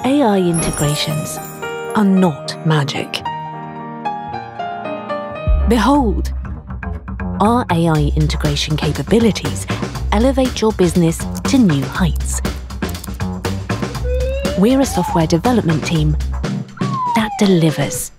AI integrations are not magic. Behold, our AI integration capabilities elevate your business to new heights. We're a software development team that delivers.